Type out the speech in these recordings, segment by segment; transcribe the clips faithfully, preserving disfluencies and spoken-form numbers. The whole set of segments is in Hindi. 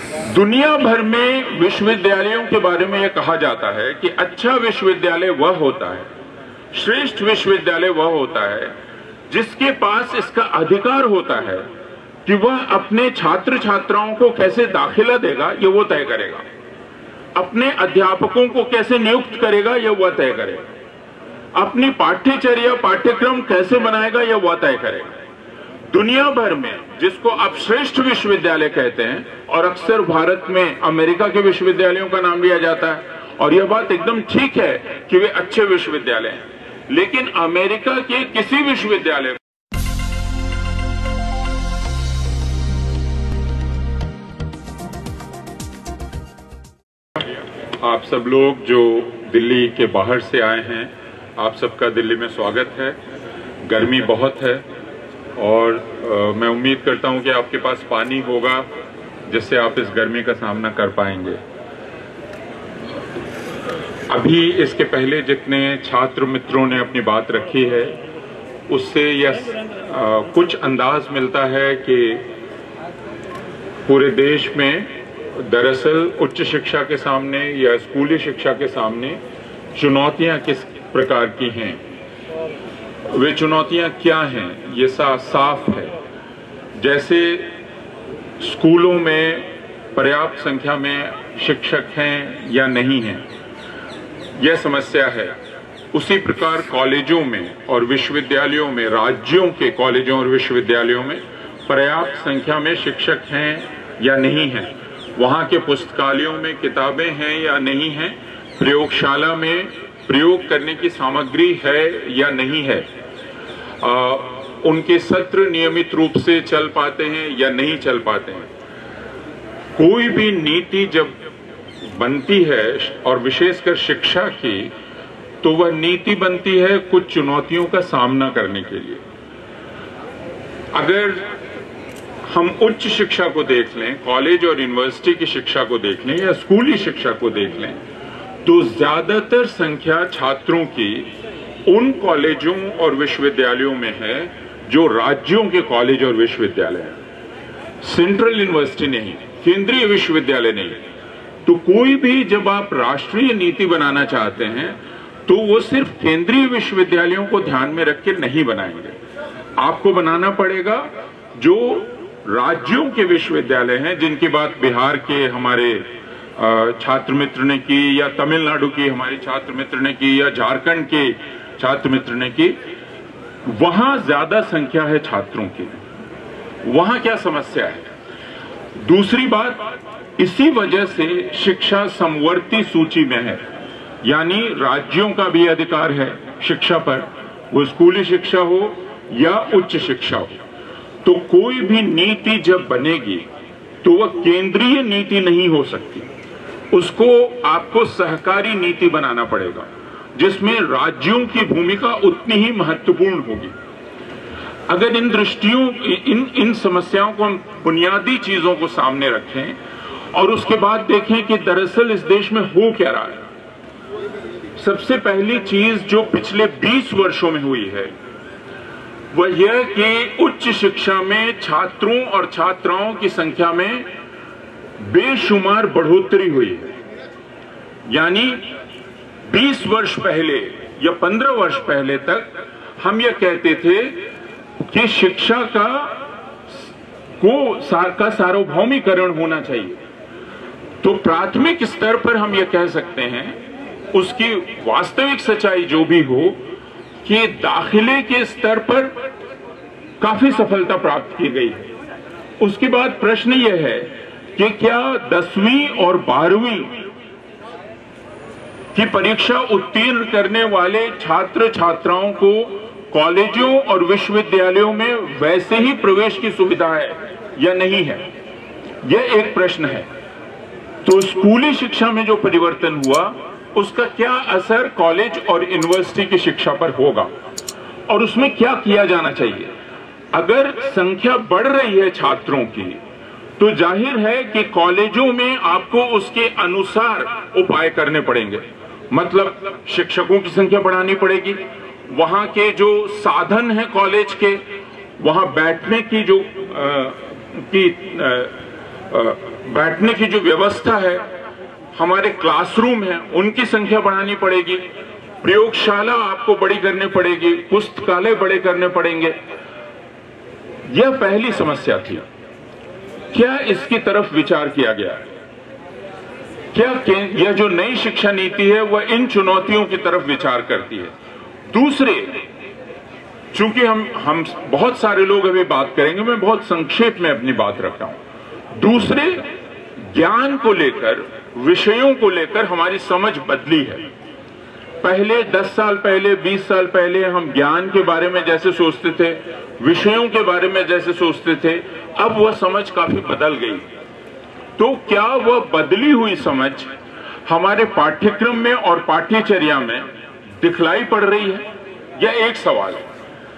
दुनिया भर में विश्वविद्यालयों के बारे में यह कहा जाता है कि अच्छा विश्वविद्यालय वह होता है, श्रेष्ठ विश्वविद्यालय वह होता है जिसके पास इसका अधिकार होता है कि वह अपने छात्र छात्राओं को कैसे दाखिला देगा, यह वो तय करेगा। अपने अध्यापकों को कैसे नियुक्त करेगा, यह वह तय करेगा। अपनी पाठ्यचर्या पाठ्यक्रम कैसे बनाएगा, यह वह तय करेगा। दुनिया भर में जिसको आप श्रेष्ठ विश्वविद्यालय कहते हैं, और अक्सर भारत में अमेरिका के विश्वविद्यालयों का नाम लिया जाता है, और यह बात एकदम ठीक है कि वे अच्छे विश्वविद्यालय हैं, लेकिन अमेरिका के किसी विश्वविद्यालय आप सब लोग जो दिल्ली के बाहर से आए हैं, आप सबका दिल्ली में स्वागत है। गर्मी बहुत है और आ, मैं उम्मीद करता हूं कि आपके पास पानी होगा जिससे आप इस गर्मी का सामना कर पाएंगे। अभी इसके पहले जितने छात्र मित्रों ने अपनी बात रखी है उससे यह आ, कुछ अंदाज मिलता है कि पूरे देश में दरअसल उच्च शिक्षा के सामने या स्कूली शिक्षा के सामने चुनौतियां किस प्रकार की हैं, वे चुनौतियां क्या हैं, ये सा, साफ है। जैसे स्कूलों में पर्याप्त संख्या में शिक्षक हैं या नहीं हैं, यह समस्या है। उसी प्रकार कॉलेजों में और विश्वविद्यालयों में, राज्यों के कॉलेजों और विश्वविद्यालयों में पर्याप्त संख्या में शिक्षक हैं या नहीं हैं, वहाँ के पुस्तकालयों में किताबें हैं या नहीं हैं, प्रयोगशाला में प्रयोग करने की सामग्री है या नहीं है, आ, उनके सत्र नियमित रूप से चल पाते हैं या नहीं चल पाते हैं। कोई भी नीति जब बनती है और विशेषकर शिक्षा की, तो वह नीति बनती है कुछ चुनौतियों का सामना करने के लिए। अगर हम उच्च शिक्षा को देख लें, कॉलेज और यूनिवर्सिटी की शिक्षा को देख लें या स्कूली शिक्षा को देख लें, तो ज्यादातर संख्या छात्रों की उन कॉलेजों और विश्वविद्यालयों में है जो राज्यों के कॉलेज और विश्वविद्यालय हैं, सेंट्रल यूनिवर्सिटी नहीं, केंद्रीय विश्वविद्यालय नहीं। तो कोई भी जब आप राष्ट्रीय नीति बनाना चाहते हैं तो वो सिर्फ केंद्रीय विश्वविद्यालयों को ध्यान में रख के नहीं बनाएंगे, आपको बनाना पड़ेगा जो राज्यों के विश्वविद्यालय हैं, जिनकी बात बिहार के हमारे छात्र मित्र ने की, या तमिलनाडु की हमारी छात्र मित्र ने की, या झारखंड के छात्र मित्र ने की। वहां ज्यादा संख्या है छात्रों की, वहां क्या समस्या है। दूसरी बात, इसी वजह से शिक्षा समवर्ती सूची में है, यानी राज्यों का भी अधिकार है शिक्षा पर, वो स्कूली शिक्षा हो या उच्च शिक्षा हो। तो कोई भी नीति जब बनेगी तो वह केंद्रीय नीति नहीं हो सकती, उसको आपको सहकारी नीति बनाना पड़ेगा जिसमें राज्यों की भूमिका उतनी ही महत्वपूर्ण होगी। अगर इन दृष्टियों इन इन समस्याओं को हम बुनियादी चीजों को सामने रखें और उसके बाद देखें कि दरअसल इस देश में हो क्या रहा है। सबसे पहली चीज जो पिछले बीस वर्षों में हुई है वह यह कि उच्च शिक्षा में छात्रों और छात्राओं की संख्या में बेशुमार बढ़ोतरी हुई है। यानी बीस वर्ष पहले या पंद्रह वर्ष पहले तक हम यह कहते थे कि शिक्षा का को सार का सार्वभौमिकरण होना चाहिए। तो प्राथमिक स्तर पर हम यह कह सकते हैं, उसकी वास्तविक सच्चाई जो भी हो, कि दाखिले के स्तर पर काफी सफलता प्राप्त की गई है। उसके बाद प्रश्न यह है कि क्या दसवीं और बारहवीं की परीक्षा उत्तीर्ण करने वाले छात्र छात्राओं को कॉलेजों और विश्वविद्यालयों में वैसे ही प्रवेश की सुविधा है या नहीं है, यह एक प्रश्न है। तो स्कूली शिक्षा में जो परिवर्तन हुआ उसका क्या असर कॉलेज और यूनिवर्सिटी की शिक्षा पर होगा और उसमें क्या किया जाना चाहिए। अगर संख्या बढ़ रही है छात्रों की तो जाहिर है कि कॉलेजों में आपको उसके अनुसार उपाय करने पड़ेंगे, मतलब शिक्षकों की संख्या बढ़ानी पड़ेगी, वहां के जो साधन हैं कॉलेज के, वहां बैठने की जो आ, की आ, बैठने की जो व्यवस्था है, हमारे क्लासरूम है, उनकी संख्या बढ़ानी पड़ेगी, प्रयोगशाला आपको बड़ी करनी पड़ेगी, पुस्तकालय बड़े करने पड़ेंगे। यह पहली समस्या थी। क्या इसकी तरफ विचार किया गया? क्या यह जो नई शिक्षा नीति है वह इन चुनौतियों की तरफ विचार करती है? दूसरे, चूंकि हम हम बहुत सारे लोग अभी बात करेंगे, मैं बहुत संक्षेप में अपनी बात रखता हूं। दूसरे, ज्ञान को लेकर, विषयों को लेकर हमारी समझ बदली है। पहले दस साल पहले, बीस साल पहले हम ज्ञान के बारे में जैसे सोचते थे, विषयों के बारे में जैसे सोचते थे, अब वह समझ काफी बदल गई। तो क्या वह बदली हुई समझ हमारे पाठ्यक्रम में और पाठ्यचर्या में दिखलाई पड़ रही है? यह एक सवाल है।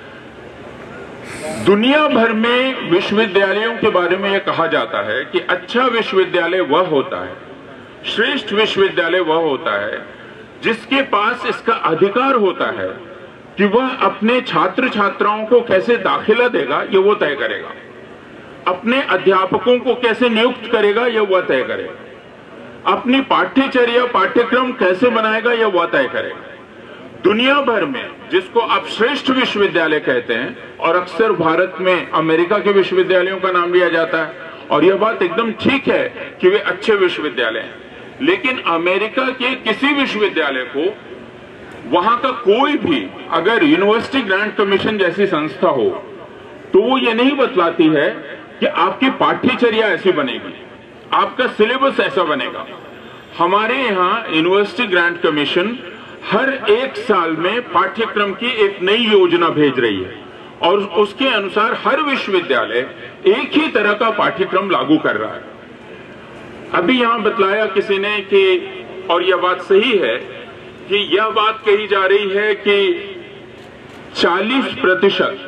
दुनिया भर में विश्वविद्यालयों के बारे में यह कहा जाता है कि अच्छा विश्वविद्यालय वह होता है, श्रेष्ठ विश्वविद्यालय वह होता है जिसके पास इसका अधिकार होता है कि वह अपने छात्र छात्राओं को कैसे दाखिला देगा, यह वो तय करेगा। अपने अध्यापकों को कैसे नियुक्त करेगा, यह वह तय करेगा। अपनी पाठ्यचर्या, पाठ्यक्रम कैसे बनाएगा, यह वह तय करेगा। दुनिया भर में जिसको आप श्रेष्ठ विश्वविद्यालय कहते हैं, और अक्सर भारत में अमेरिका के विश्वविद्यालयों का नाम लिया जाता है, और यह बात एकदम ठीक है कि वे अच्छे विश्वविद्यालय हैं, लेकिन अमेरिका के किसी विश्वविद्यालय को, वहां का कोई भी अगर यूनिवर्सिटी ग्रांट कमीशन जैसी संस्था हो, तो वो ये नहीं बतलाती है कि आपकी पाठ्यचर्या ऐसी बनेगी, आपका सिलेबस ऐसा बनेगा। हमारे यहाँ यूनिवर्सिटी ग्रांट कमीशन हर एक साल में पाठ्यक्रम की एक नई योजना भेज रही है, और उसके अनुसार हर विश्वविद्यालय एक ही तरह का पाठ्यक्रम लागू कर रहा है। अभी यहां बतलाया किसी ने कि, और यह बात सही है, कि यह बात कही जा रही है कि चालीस प्रतिशत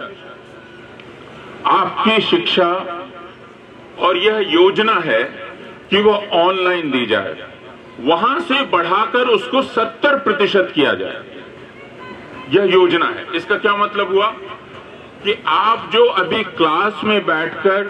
आपकी शिक्षा, और यह योजना है कि वह ऑनलाइन दी जाए, वहां से बढ़ाकर उसको सत्तर प्रतिशत किया जाए। यह योजना है। इसका क्या मतलब हुआ कि आप जो अभी क्लास में बैठकर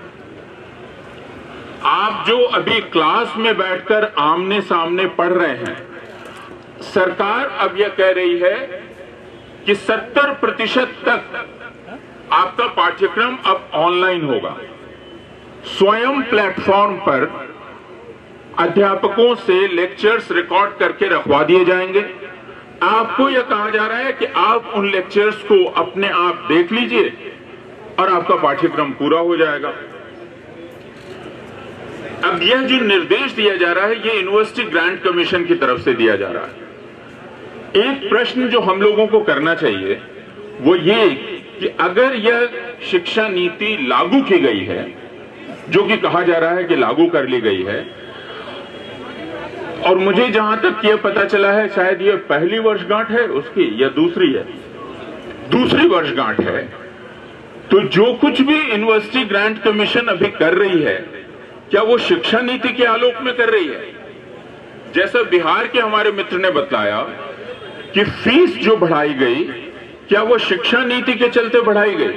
आप जो अभी क्लास में बैठकर आमने सामने पढ़ रहे हैं, सरकार अब यह कह रही है कि सत्तर प्रतिशत तक आपका पाठ्यक्रम अब ऑनलाइन होगा। स्वयं प्लेटफॉर्म पर अध्यापकों से लेक्चर्स रिकॉर्ड करके रखवा दिए जाएंगे। आपको यह कहा जा रहा है कि आप उन लेक्चर्स को अपने आप देख लीजिए और आपका पाठ्यक्रम पूरा हो जाएगा। अब यह जो निर्देश दिया जा रहा है, यह यूनिवर्सिटी ग्रांट कमीशन की तरफ से दिया जा रहा है। एक प्रश्न जो हम लोगों को करना चाहिए वो ये कि अगर यह शिक्षा नीति लागू की गई है, जो कि कहा जा रहा है कि लागू कर ली गई है, और मुझे जहां तक यह पता चला है शायद यह पहली वर्षगांठ है उसकी या दूसरी है, दूसरी वर्षगांठ है, तो जो कुछ भी यूनिवर्सिटी ग्रांट कमीशन अभी कर रही है, क्या वो शिक्षा नीति के आलोक में कर रही है? जैसा बिहार के हमारे मित्र ने बताया कि फीस जो बढ़ाई गई, क्या वो शिक्षा नीति के चलते बढ़ाई गई?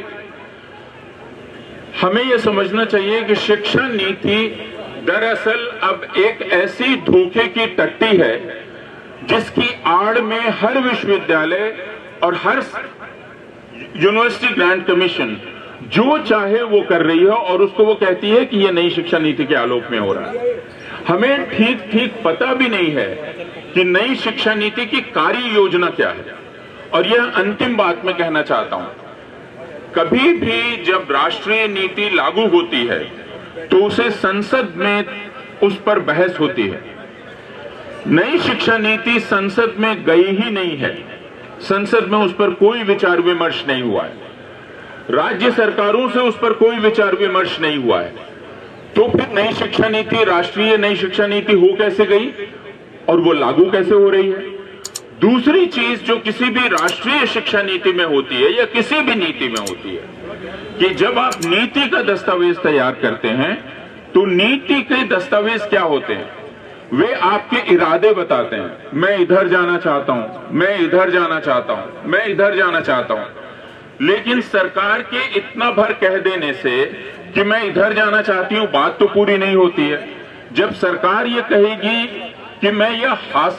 हमें यह समझना चाहिए कि शिक्षा नीति दरअसल अब एक ऐसी धोखे की टट्टी है जिसकी आड़ में हर विश्वविद्यालय और हर यूनिवर्सिटी ग्रांट कमीशन जो चाहे वो कर रही है, और उसको वो कहती है कि ये नई शिक्षा नीति के आलोक में हो रहा है। हमें ठीक ठीक पता भी नहीं है कि नई शिक्षा नीति की कार्य योजना क्या है। और यह अंतिम बात मैं कहना चाहता हूं, कभी भी जब राष्ट्रीय नीति लागू होती है तो उसे संसद में उस पर बहस होती है। नई शिक्षा नीति संसद में गई ही नहीं है, संसद में उस पर कोई विचार विमर्श नहीं हुआ है, राज्य सरकारों से उस पर कोई विचार विमर्श नहीं हुआ है। तो फिर नई शिक्षा नीति, राष्ट्रीय नई शिक्षा नीति हो कैसे गई और वो लागू कैसे हो रही है? दूसरी चीज जो किसी भी राष्ट्रीय शिक्षा नीति में होती है या किसी भी नीति में होती है कि जब आप नीति का दस्तावेज तैयार करते हैं तो नीति के दस्तावेज क्या होते हैं? वे आपके इरादे बताते हैं। मैं इधर जाना चाहता हूं, मैं इधर जाना चाहता हूं, मैं इधर जाना चाहता हूं। लेकिन सरकार के इतना भर कह देने से कि मैं इधर जाना चाहती हूं, बात तो पूरी नहीं होती है। जब सरकार ये कहेगी कि मैं यह हास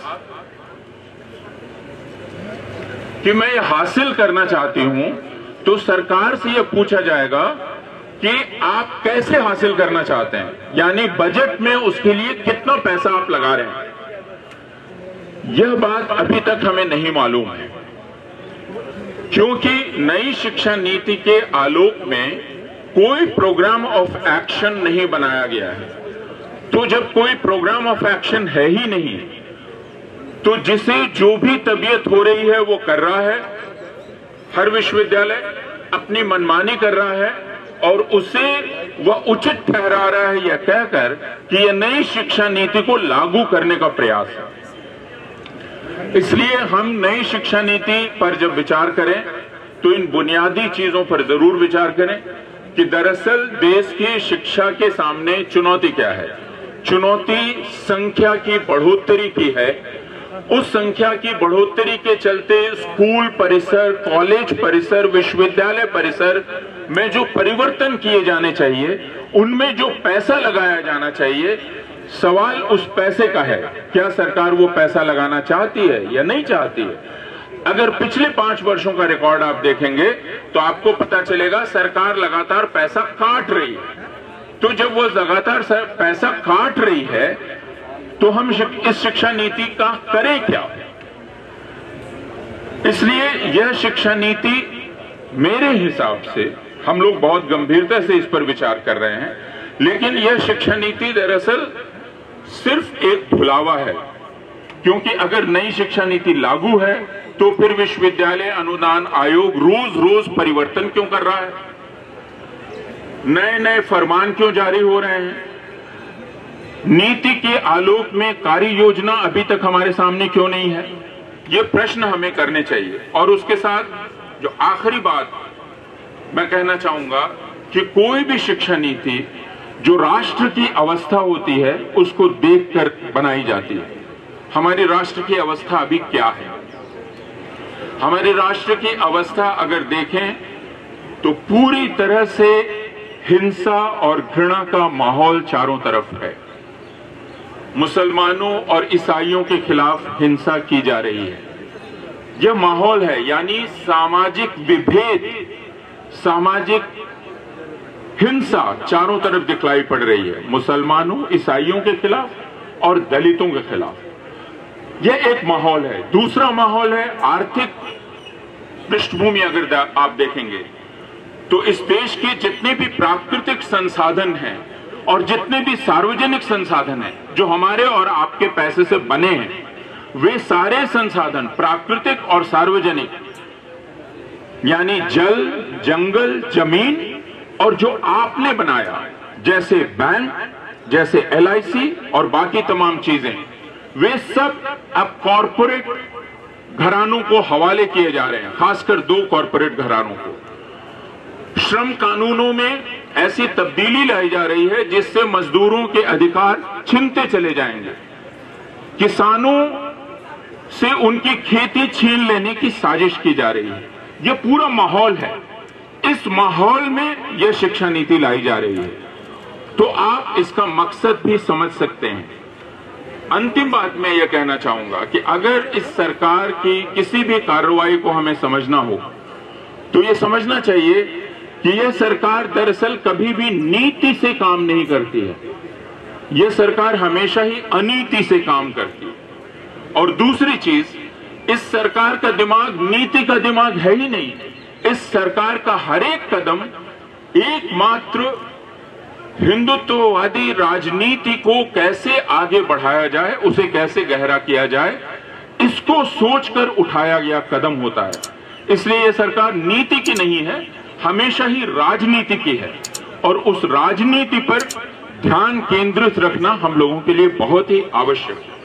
कि मैं यह हासिल करना चाहती हूं, तो सरकार से यह पूछा जाएगा कि आप कैसे हासिल करना चाहते हैं, यानी बजट में उसके लिए कितना पैसा आप लगा रहे हैं। यह बात अभी तक हमें नहीं मालूम है, क्योंकि नई शिक्षा नीति के आलोक में कोई प्रोग्राम ऑफ एक्शन नहीं बनाया गया है। तो जब कोई प्रोग्राम ऑफ एक्शन है ही नहीं, तो जिसे जो भी तबीयत हो रही है वो कर रहा है। हर विश्वविद्यालय अपनी मनमानी कर रहा है और उसे वह उचित ठहरा रहा है यह कहकर कि यह नई शिक्षा नीति को लागू करने का प्रयास है। इसलिए हम नई शिक्षा नीति पर जब विचार करें तो इन बुनियादी चीजों पर जरूर विचार करें कि दरअसल देश की शिक्षा के सामने चुनौती क्या है। चुनौती संख्या की बढ़ोतरी की है। उस संख्या की बढ़ोतरी के चलते स्कूल परिसर, कॉलेज परिसर, विश्वविद्यालय परिसर में जो परिवर्तन किए जाने चाहिए, उनमें जो पैसा लगाया जाना चाहिए, सवाल उस पैसे का है। क्या सरकार वो पैसा लगाना चाहती है या नहीं चाहती है? अगर पिछले पांच वर्षों का रिकॉर्ड आप देखेंगे तो आपको पता चलेगा सरकार लगातार पैसा काट रही है। तो जब वो लगातार पैसा काट रही है तो हम इस शिक्षा नीति का करें क्या? इसलिए यह शिक्षा नीति मेरे हिसाब से हम लोग बहुत गंभीरता से इस पर विचार कर रहे हैं, लेकिन यह शिक्षा नीति दरअसल सिर्फ एक भुलावा है। क्योंकि अगर नई शिक्षा नीति लागू है तो फिर विश्वविद्यालय अनुदान आयोग रोज रोज परिवर्तन क्यों कर रहा है? नए नए फरमान क्यों जारी हो रहे हैं? नीति के आलोक में कार्य योजना अभी तक हमारे सामने क्यों नहीं है? ये प्रश्न हमें करने चाहिए। और उसके साथ जो आखिरी बात मैं कहना चाहूंगा कि कोई भी शिक्षा नीति जो राष्ट्र की अवस्था होती है उसको देखकर बनाई जाती है। हमारी राष्ट्र की अवस्था अभी क्या है? हमारे राष्ट्र की अवस्था अगर देखें तो पूरी तरह से हिंसा और घृणा का माहौल चारों तरफ है। मुसलमानों और ईसाइयों के खिलाफ हिंसा की जा रही है। यह माहौल है, यानी सामाजिक विभेद, सामाजिक हिंसा चारों तरफ दिखलाई पड़ रही है, मुसलमानों, ईसाइयों के खिलाफ और दलितों के खिलाफ। यह एक माहौल है। दूसरा माहौल है आर्थिक पृष्ठभूमि। अगर आप देखेंगे तो इस देश के जितने भी प्राकृतिक संसाधन हैं और जितने भी सार्वजनिक संसाधन हैं जो हमारे और आपके पैसे से बने हैं, वे सारे संसाधन प्राकृतिक और सार्वजनिक, यानी जल, जंगल, जमीन और जो आपने बनाया, जैसे बैंक, जैसे एल आई सी और बाकी तमाम चीजें, वे सब अब कॉरपोरेट घरानों को हवाले किए जा रहे हैं, खासकर दो कॉरपोरेट घरानों को। श्रम कानूनों में ऐसी तब्दीली लाई जा रही है जिससे मजदूरों के अधिकार छिनते चले जाएंगे। किसानों से उनकी खेती छीन लेने की साजिश की जा रही है। यह पूरा माहौल है। इस माहौल में यह शिक्षा नीति लाई जा रही है। तो आप इसका मकसद भी समझ सकते हैं। अंतिम बात मैं यह कहना चाहूंगा कि अगर इस सरकार की किसी भी कार्रवाई को हमें समझना हो तो यह समझना चाहिए कि यह सरकार दरअसल कभी भी नीति से काम नहीं करती है। यह सरकार हमेशा ही अनीति से काम करती है। और दूसरी चीज, इस सरकार का दिमाग नीति का दिमाग है ही नहीं। इस सरकार का हर एक कदम एकमात्र हिंदुत्ववादी राजनीति को कैसे आगे बढ़ाया जाए, उसे कैसे गहरा किया जाए, इसको सोचकर उठाया गया कदम होता है। इसलिए यह सरकार नीति की नहीं है, हमेशा ही राजनीति की है। और उस राजनीति पर ध्यान केंद्रित रखना हम लोगों के लिए बहुत ही आवश्यक है।